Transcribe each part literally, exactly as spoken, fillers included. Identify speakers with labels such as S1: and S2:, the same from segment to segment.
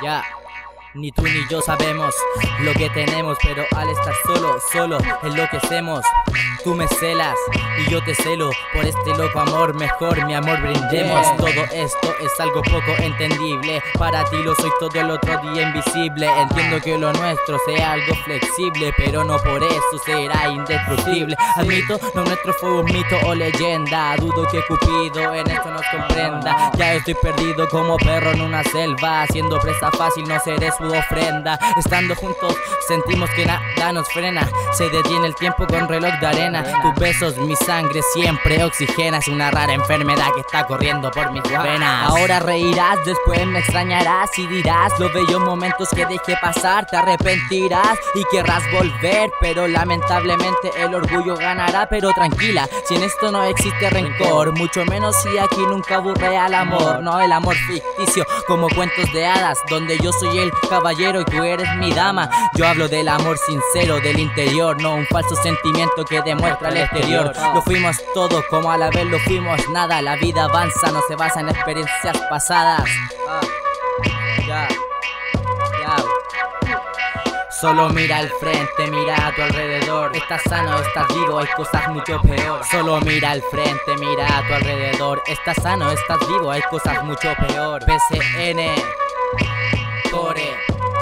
S1: Ya, ni tú ni yo sabemos lo que tenemos, pero al estar solo, solo enloquecemos. Tú me celas y yo te celo, por este loco amor mejor mi amor brindemos. Yeah. Todo esto es algo poco entendible, para ti lo soy todo, el otro día invisible. Entiendo que lo nuestro sea algo flexible, pero no por eso será indestructible. Admito, lo nuestro fue un mito o leyenda, dudo que Cupido en esto nos comprenda. Ya estoy perdido como perro en una selva, siendo presa fácil no seré su ofrenda. Estando juntos sentimos que nada nos frena, se detiene el tiempo con reloj de arena. Tus besos, mi sangre siempre oxigenas, una rara enfermedad que está corriendo por mis venas. Ahora reirás, después me extrañarás y dirás los bellos momentos que dejé pasar. Te arrepentirás y querrás volver, pero lamentablemente el orgullo ganará. Pero tranquila, si en esto no existe rencor, mucho menos si aquí nunca aburre al amor. No el amor ficticio como cuentos de hadas, donde yo soy el caballero y tú eres mi dama. Yo hablo del amor sincero del interior, no un falso sentimiento que demuestra el exterior. Lo fuimos todo, como a la vez lo fuimos nada. La vida avanza, no se basa en experiencias pasadas. Ah, ya, ya. Solo mira al frente, mira a tu alrededor. Estás sano, estás vivo, hay cosas mucho peor. Solo mira al frente, mira a tu alrededor. Estás sano, estás vivo, hay cosas mucho peor. P C N Core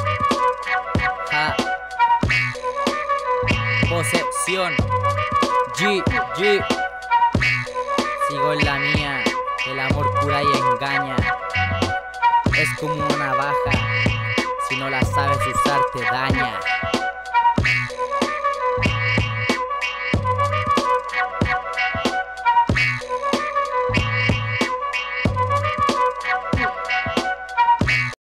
S1: Ja Posesión G G Sigo en la mía. El amor cura y engaña. Es como una navaja, si no la sabes usar te daña.